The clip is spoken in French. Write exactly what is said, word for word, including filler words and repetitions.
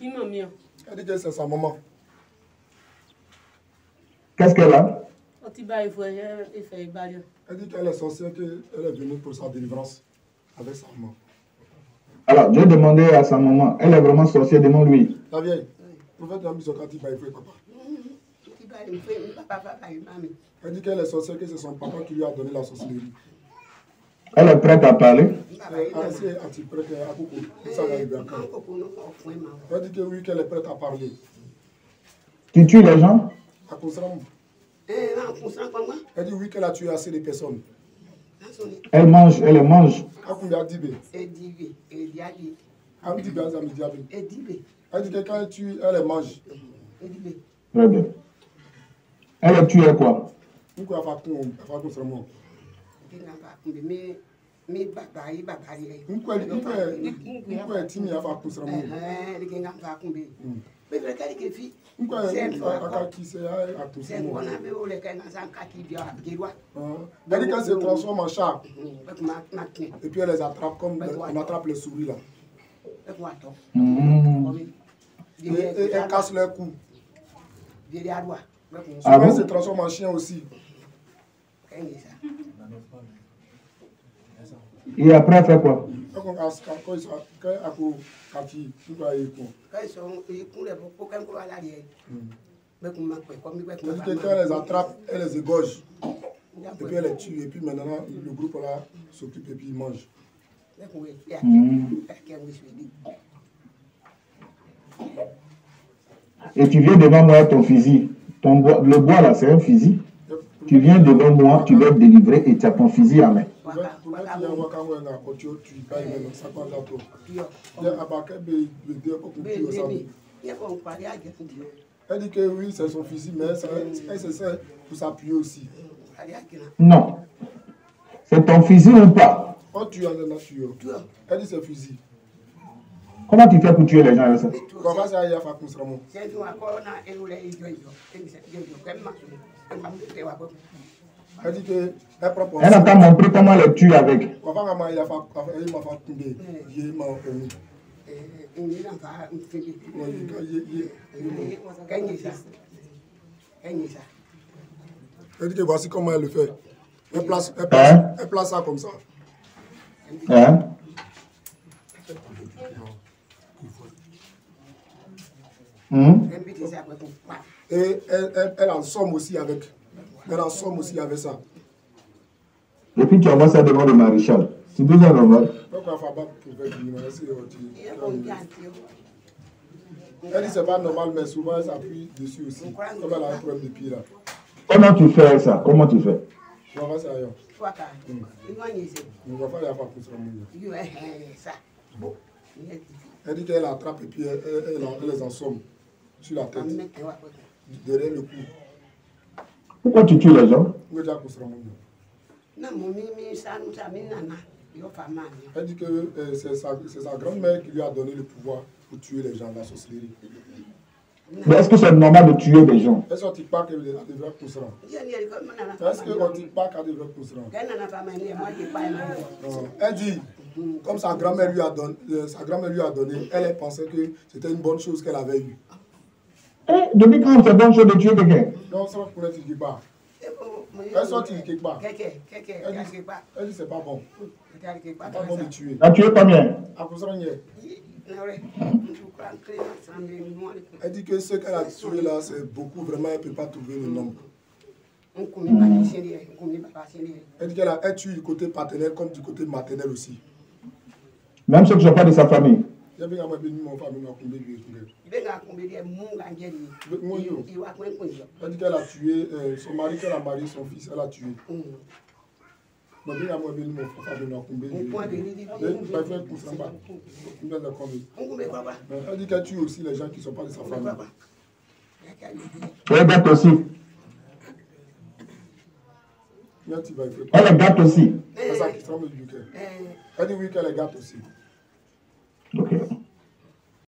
Elle dit que c'est sa maman. Qu'est-ce qu'elle a? Elle dit qu'elle est sorcière, qu'elle est venue pour sa délivrance avec sa maman. Alors, Dieu demandait à sa maman, elle est vraiment sorcière, demande-lui. La vieille, le prophète a mis son quartier, il faut papa. Elle dit qu'elle est sorcière, que c'est son papa qui lui a donné la sorcellerie. Elle est prête à parler? Elle dit que oui, qu'elle est prête à parler. Tu tues les gens? Elle dit oui, qu'elle a tué assez de personnes. Elle mange, elle les mange. Elle dit que quand elle tue, elle les mange. Très bien. Elle a tué quoi? Elle dit qu'elle se transforme en chat. Et puis elle les attrape comme on attrape les souris là. Mmh. Et, et elle casse leur cou. Ah bon? Elle se transforme en chien aussi. Et après, elle fait quoi? Elle dit que quand elle les attrape, elle les égorge. Et puis elle les tue. Et puis maintenant, le groupe là s'occupe et puis il mange. Mmh. Et tu viens devant moi ton fusil. Ton bois, le bois là, c'est un fusil. Tu viens devant moi, tu dois être délivré et tu as ton fusil à main. Elle dit que oui, c'est son fusil, mais elle se sert pour s'appuyer aussi. Non. C'est ton fusil ou pas? Oh, tu as la tué. Elle dit c'est fusil. Comment tu fais pour tuer les gens avec ça? Elle dit que elle prend pour Elle n'a pas montré comment les tuer avec. Elle dit que voici comment elle le fait. Elle place, elle place, hein? Elle place ça comme ça. Hein? Mmh. Et elle, elle, elle en somme aussi avec. Elle en somme aussi avec ça. Et puis tu envoies ça devant le maréchal. C'est déjà normal. Elle dit c'est pas normal, mais souvent elle s'appuie dessus aussi. Comme elle a un problème de pied là. Comment tu fais ça? Comment tu fais? On va faire ça. Elle dit qu'elle attrape et puis elle, elle, elle, elle les ensomme sur la tête, derrière le cou. Pourquoi tu tues les gens? Elle dit que euh, c'est sa, sa grand-mère qui lui a donné le pouvoir pour tuer les gens, la sorcellerie. Mais est-ce que c'est normal de tuer des gens? Est-ce qu'on ne dit pas qu'elle devrait pousser? Est-ce qu'on ne dit pas qu'elle devrait pousser? Elle dit, comme sa grand-mère lui a donné, euh, sa grand-mère lui a donné, elle pensait que c'était une bonne chose qu'elle avait eue. Eh, depuis quand c'est bonne chose de tuer quelqu'un? Non, ça ne pourrait dire pas. Elle sortit quelque part. Elle dit, elle dit c'est pas bon. C'est pas bon de tuer. Tu as tué combien? Elle dit que ce qu'elle a tué là, c'est beaucoup, vraiment, elle ne peut pas trouver le nombre. Mmh. Elle dit qu'elle a elle tue du côté paternel comme du côté maternel aussi. Même ceux qui ne sont pas de sa famille. Elle dit qu'elle a tué euh, son mari, qu'elle a marié son fils, elle a tué. Elle dit qu'elle tue aussi les gens qui ne sont pas de sa famille. Elle gâte aussi. Elle est gâte aussi. Elle dit oui qu'elle est gâte aussi. Ok.